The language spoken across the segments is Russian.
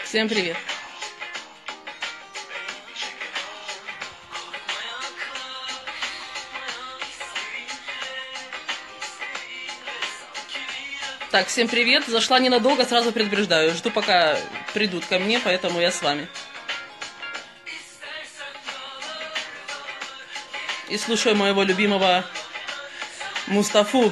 Всем привет. Так, всем привет. Зашла ненадолго, сразу предупреждаю. Жду, пока придут ко мне, поэтому я с вами. И слушаю моего любимого Мустафу.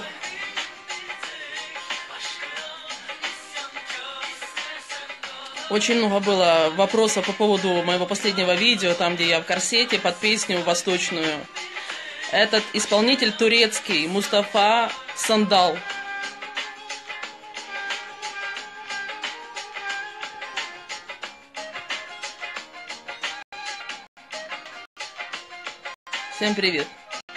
Очень много было вопросов по поводу моего последнего видео, там, где я в корсете, под песню восточную. Этот исполнитель турецкий, Мустафа Сандал. Всем привет.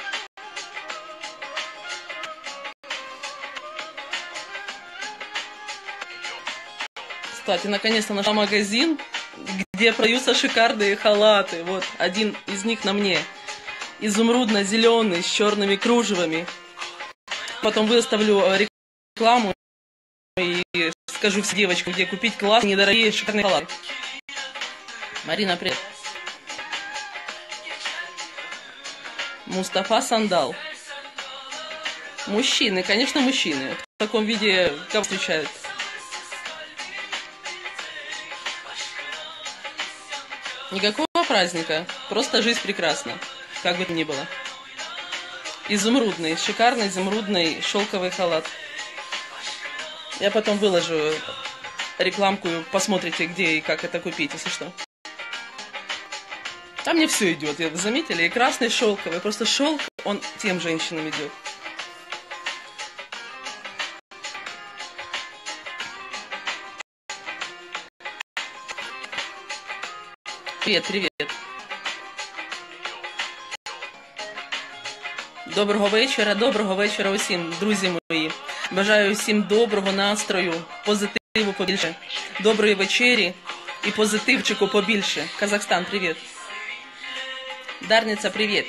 Кстати, наконец-то нашла магазин, где продаются шикарные халаты. Вот, один из них на мне. Изумрудно-зеленый, с черными кружевами. Потом выставлю рекламу и скажу всем девочкам, где купить классные, недорогие, шикарные халаты. Марина, привет. Мустафа Сандал. Мужчины, конечно, мужчины. В таком виде кого встречают? Никакого праздника, просто жизнь прекрасна, как бы то ни было. Изумрудный, шикарный изумрудный шелковый халат. Я потом выложу рекламку, посмотрите, где и как это купить, если что. Там мне все идет, вы заметили? И красный шелковый, просто шелк, он тем женщинам идет. Привет, привет. Доброго вечора усім, друзі мої. Бажаю всім доброго настрою, позитиву побільше, доброї вечері і позитивчику побільше. Казахстан, привет. Дарница, привет.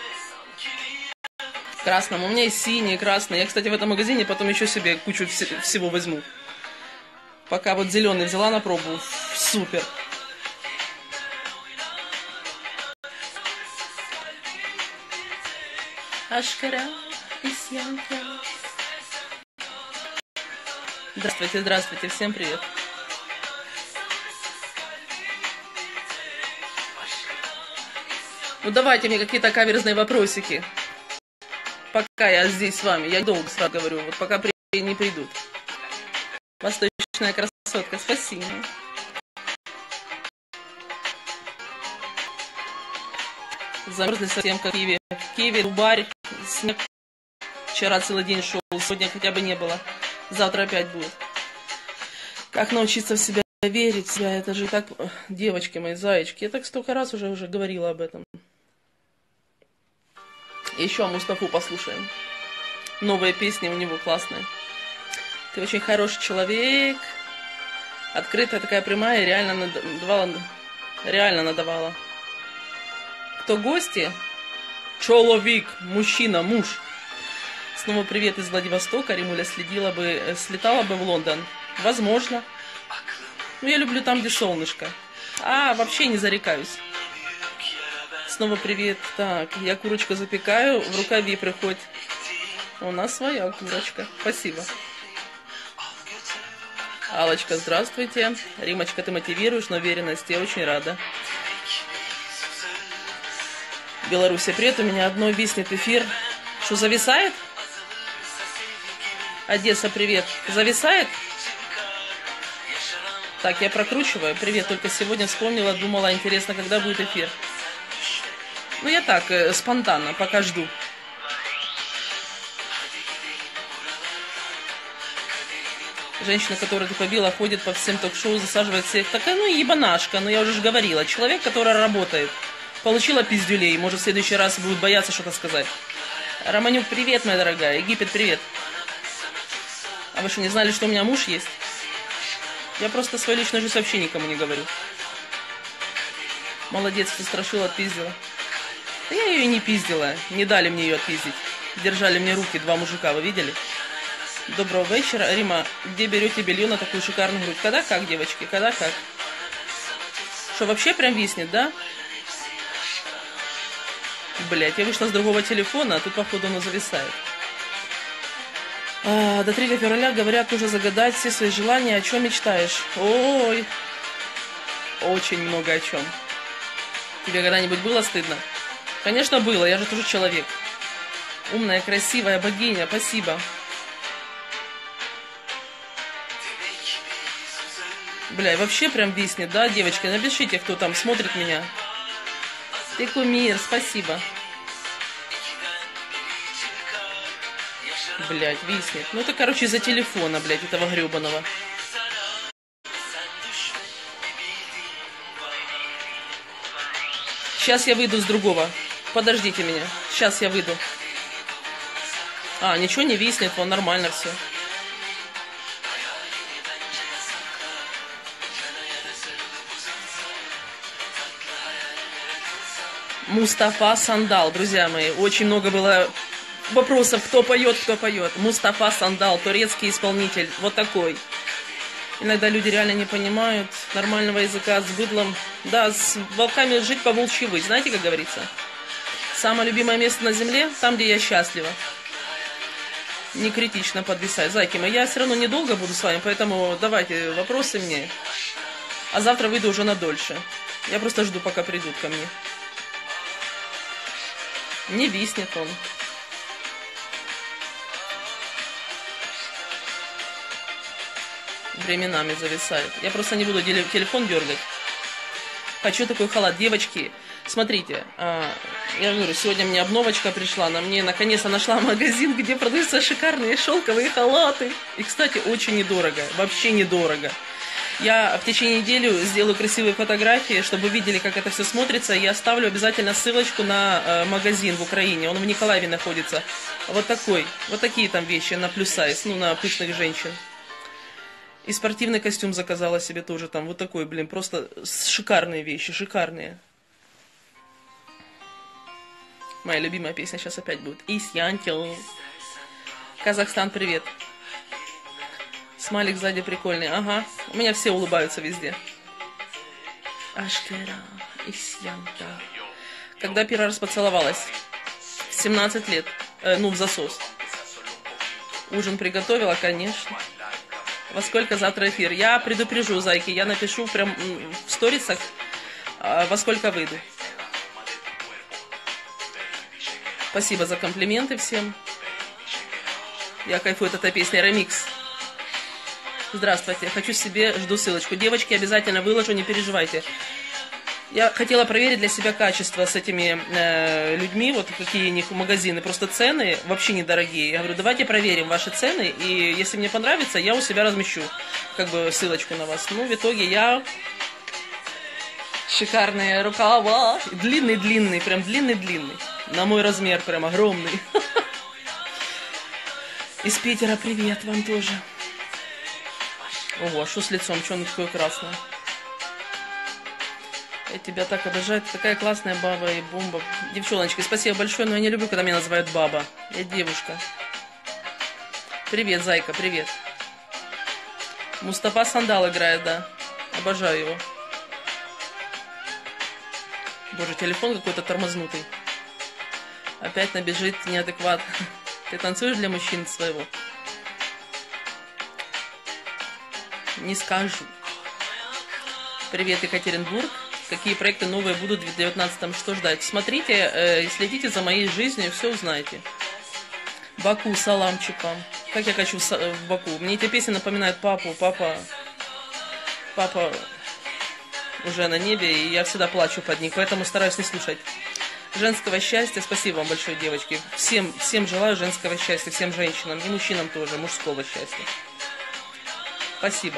В красном. У меня есть синий, красный. Я, кстати, в этом магазине потом еще себе кучу всего возьму. Пока вот зеленый взяла на пробу. Супер. Ашкара, Исьянка. Здравствуйте, здравствуйте, всем привет. Ну давайте мне какие-то каверзные вопросики. Пока я здесь с вами, я долго сразу говорю, вот пока не придут. Восточная красотка, спасибо. Замерзли совсем, как в Киеве. В Киеве дубарь, снег. Вчера целый день шел, сегодня хотя бы не было. Завтра опять будет. Как научиться в себя верить, в себя, это же так, девочки мои, зайчики. Я так столько раз уже говорила об этом. Еще Мустафу послушаем. Новые песни у него классные. Ты очень хороший человек. Открытая такая прямая, реально надавала. Кто гости? Человек, мужчина, муж. Снова привет из Владивостока. Римуля слетала бы в Лондон. Возможно. Ну, я люблю там, где солнышко. Вообще не зарекаюсь. Снова привет. Так, я курочку запекаю, в рукаве приходит. У нас своя курочка. Спасибо. Аллочка, здравствуйте. Римочка, ты мотивируешь, но уверенность, я очень рада. Беларусь, привет, у меня одной виснет эфир. Что, зависает? Одесса, привет. Зависает? Так, я прокручиваю. Привет, только сегодня вспомнила, думала, интересно, когда будет эфир. Ну, я так, спонтанно, пока жду. Женщина, которая ты побила, ходит по всем ток-шоу, засаживает всех. Такая, ебанашка, я уже говорила. Человек, который работает. Получила пиздюлей, может, в следующий раз будет бояться что-то сказать. Романюк, привет, моя дорогая. Египет, привет. А вы что, не знали, что у меня муж есть? Я просто свою личную жизнь вообще никому не говорю. Молодец, ты страшила, отпиздила. Да я ее и не пиздила. Не дали мне ее отпиздить. Держали мне руки два мужика, вы видели? Доброго вечера. Рима, где берете белье на такую шикарную грудь? Когда как, девочки, когда как? Что, вообще прям виснет, да? Блять, я вышла с другого телефона, а тут, походу, оно зависает. До 3 февраля, говорят, нужно загадать все свои желания. О чем мечтаешь? Ой, очень много о чем. Тебе когда-нибудь было стыдно? Конечно, было, я же тоже человек. Умная, красивая богиня, спасибо. Бля, вообще прям виснет, да, девочки? Напишите, кто там смотрит меня. Ты кумир, спасибо. Блять, виснет. Ну это, короче, из-за телефона, блять, этого гребаного. Сейчас я выйду с другого. Подождите меня. Сейчас я выйду. А, ничего не виснет, вон нормально все. Мустафа Сандал, друзья мои. Очень много было вопросов, кто поет, кто поет. Мустафа Сандал, турецкий исполнитель. Вот такой. Иногда люди реально не понимают нормального языка с быдлом. Да, с волками жить по волчьи выть. Знаете, как говорится? Самое любимое место на земле, там, где я счастлива. Не критично подвисать. Зайки мои, я все равно недолго буду с вами, поэтому давайте вопросы мне. А завтра выйду уже на дольше. Я просто жду, пока придут ко мне. Не виснет он. Временами зависает. Я просто не буду телефон дергать. Хочу такой халат. Девочки, смотрите, я говорю, сегодня мне обновочка пришла, на мне наконец-то нашла магазин, где продаются шикарные шелковые халаты. И, кстати, очень недорого, вообще недорого. Я в течение недели сделаю красивые фотографии, чтобы вы видели, как это все смотрится. Я оставлю обязательно ссылочку на магазин в Украине, он в Николаеве находится. Вот такой, вот такие там вещи на плюс сайз, ну, на пышных женщин. И спортивный костюм заказала себе тоже там. Вот такой, блин, просто шикарные вещи, шикарные. Моя любимая песня сейчас опять будет. Исьянтил. Казахстан, привет. Смайлик сзади прикольный. Ага, у меня все улыбаются везде. Ашкера, Исьянта. Когда первый раз поцеловалась? 17 лет. Ну, в засос. Ужин приготовила, конечно. Во сколько завтра эфир? Я предупрежу, зайки, я напишу прям в сторисах, во сколько выйду. Спасибо за комплименты всем. Я кайфую от этой песни. Ремикс. Здравствуйте, хочу себе, жду ссылочку. Девочки, обязательно выложу, не переживайте. Я хотела проверить для себя качество с этими людьми, вот какие у них магазины. Просто цены вообще недорогие. Я говорю, давайте проверим ваши цены, и если мне понравится, я у себя размещу как бы ссылочку на вас. Ну, в итоге я... Шикарные рукава. Длинный-длинный, прям длинный-длинный. На мой размер, прям огромный. Из Питера привет вам тоже. Ого, а что с лицом? Что оно такое красное? Я тебя так обожаю, ты такая классная баба и бомба. Девчоночки, спасибо большое, но я не люблю, когда меня называют баба. Я девушка. Привет, зайка, привет. Мустафа Сандал играет, да. Обожаю его. Боже, телефон какой-то тормознутый. Опять набежит неадекват. Ты танцуешь для мужчин своего? Не скажу. Привет, Екатеринбург. Какие проекты новые будут в 2019-м, что ждать? Смотрите, следите за моей жизнью, все узнаете. Баку, саламчикам. Как я хочу в Баку. Мне эти песни напоминают папу. Папа уже на небе, и я всегда плачу под них, поэтому стараюсь не слушать. Женского счастья. Спасибо вам большое, девочки. Всем желаю женского счастья, всем женщинам и мужчинам тоже, мужского счастья. Спасибо.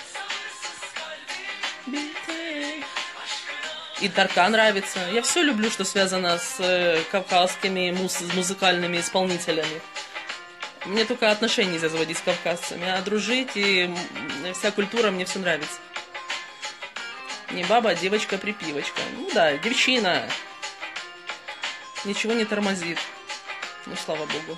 И Тарка нравится. Я все люблю, что связано с кавказскими музыкальными исполнителями. Мне только отношения нельзя заводить с кавказцами, а дружить и вся культура мне все нравится. Не баба, а девочка-припивочка. Ну да, девчина. Ничего не тормозит. Ну, слава богу.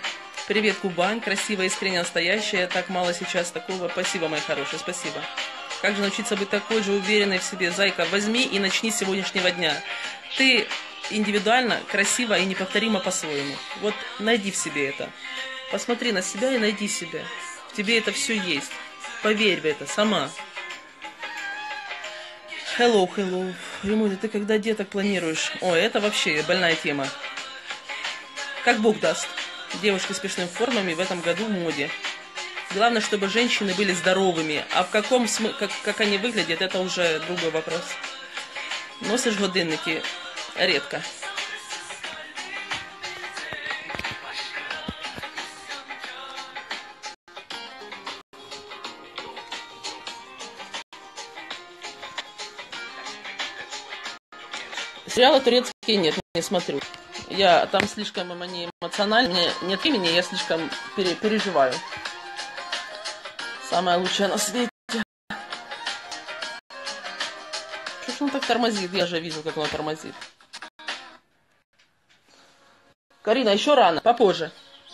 Привет, Кубань. Красивая, искренне настоящая. Так мало сейчас такого. Спасибо, мои хорошие, спасибо. Как же научиться быть такой же уверенной в себе? Зайка, возьми и начни с сегодняшнего дня. Ты индивидуально, красиво и неповторимо по-своему. Вот найди в себе это. Посмотри на себя и найди себя. В тебе это все есть. Поверь в это сама. Hello. Римуля, ты когда деток планируешь? Ой, это вообще больная тема. Как Бог даст. Девушки с пышными формами в этом году в моде. Главное, чтобы женщины были здоровыми. А в каком смысле, как они выглядят, это уже другой вопрос. Носишь годинники? Редко. Сериалы турецкие нет, не смотрю. Я там слишком не эмоциональна, мне нет времени, я слишком переживаю. Самое лучшее на свете. Что ж он так тормозит? Я же вижу, как он тормозит. Карина, еще рано, попозже.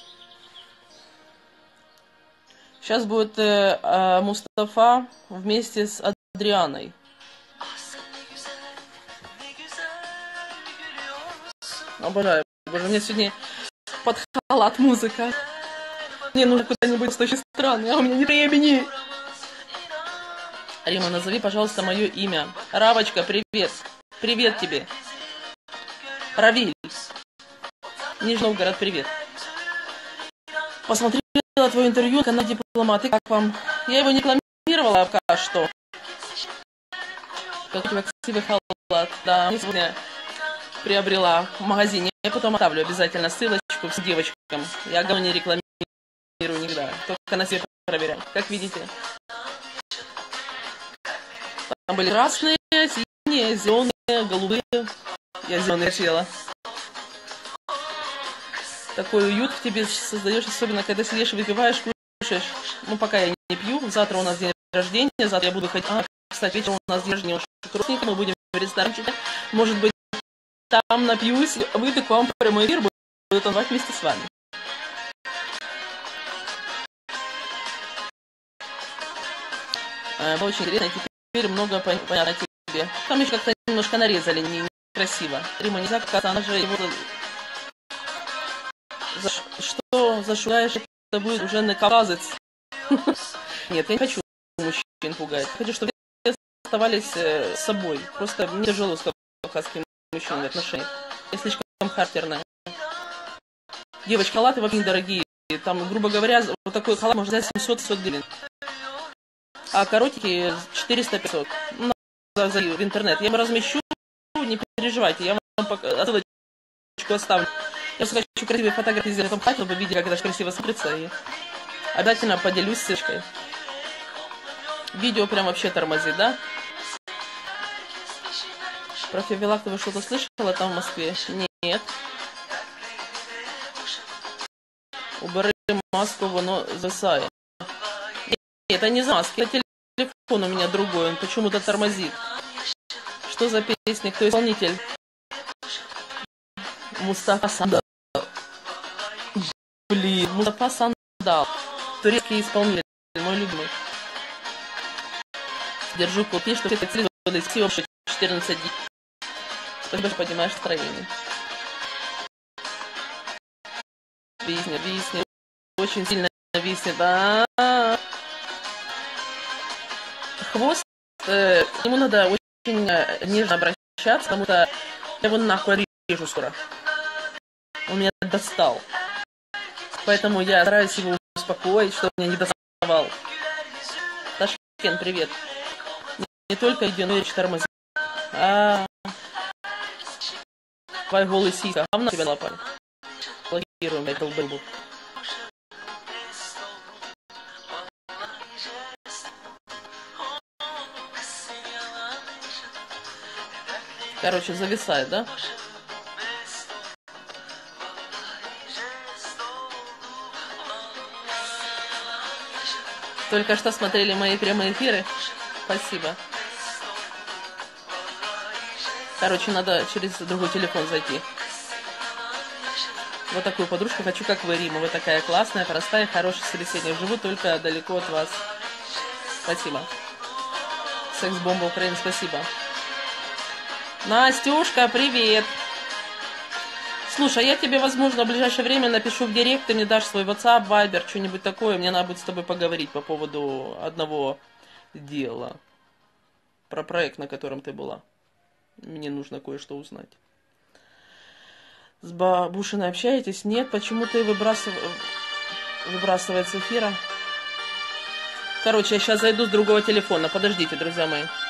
Сейчас будет Мустафа вместе с Адрианой. Обожаю. Боже, мне сегодня под халат музыка. Мне нужно куда-нибудь очень странное, а у меня нет времени. Рима, назови, пожалуйста, мое имя. Равочка, привет. Привет тебе. Равиль. Нижний Новгород, привет. Посмотрела твое интервью на канале Дипломаты. Как вам? Я его не рекламировала пока что. Какой у тебя красивый халат. Да, я сегодня приобрела в магазине. Я потом оставлю обязательно ссылочку всем девочкам. Я говно не рекламирую никогда. Только на себе проверяю. Как видите. Там были красные, синие, зеленые, голубые. Я зеленые решила. Такой уют в тебе создаешь, особенно когда сидишь, выпиваешь, кушаешь. Ну, пока я не пью. Завтра у нас день рождения. Завтра я буду ходить. Кстати, вечером у нас день рождения у родственника. Мы будем в ресторанчике. Может быть, там напьюсь, выйду к вам в прямой эфир, буду танцевать вместе с вами. Было очень интересно. Теперь много понятно тебе. Там еще как-то немножко нарезали, некрасиво. Рима, нельзя, как она же его... Что зашугаешь, это будет уже накавказец. Нет, я не хочу мужчин пугать. Я хочу, чтобы все оставались собой. Просто мне тяжело с кавказскими мужчинами в отношениях. Я слишком характерная. Девочки, халаты вообще недорогие. Там, грубо говоря, вот такой халат можно взять 700-500 гривен. А коротенькие 400-500. Ну, в интернет. Я вам размещу, не переживайте. Я вам ссылочку оставлю. Я просто хочу красивые фотографии сделать в этом хате, чтобы вы видели, как это красиво смотрится. И обязательно поделюсь ссылкой. Видео прям вообще тормозит, да? Про Февилакту вы что-то слышала там в Москве? Нет. Убери маску, воно зависает. Нет, это не маски, это телефон у меня другой, он почему-то тормозит. Что за песня, кто исполнитель? Мустафа Сандал. Блин, Мустафа Сандал. Турецкий исполнитель, мой любимый. Держу купи, что все цели всего 14 дней. Спасибо, что поднимаешь настроение. Виснет. Очень сильно виснет. Хвост, к нему надо очень нежно обращаться, потому что я его нахуй режу скоро. Он меня достал. Поэтому я стараюсь его успокоить, чтобы он меня не доставал. Ташкент, привет. Не только иди, но и тормози. Твой голый сиська. Говна тебя лапали. Блокируем, блядь, долбоебу. Короче, зависает, да? Только что смотрели мои прямые эфиры. Спасибо. Короче, надо через другой телефон зайти. Вот такую подружку хочу, как вы, Рима. Вы такая классная, простая, хорошая собеседник. Живу только далеко от вас. Спасибо. Секс-бомба Украины, спасибо. Настюшка, привет. Слушай, я тебе, возможно, в ближайшее время напишу в директ, ты мне дашь свой WhatsApp, Viber, что-нибудь такое. Мне надо будет с тобой поговорить по поводу одного дела. Про проект, на котором ты была. Мне нужно кое-что узнать. С бабушиной общаетесь? Нет, почему ты выбрасывает с эфира? Короче, я сейчас зайду с другого телефона. Подождите, друзья мои.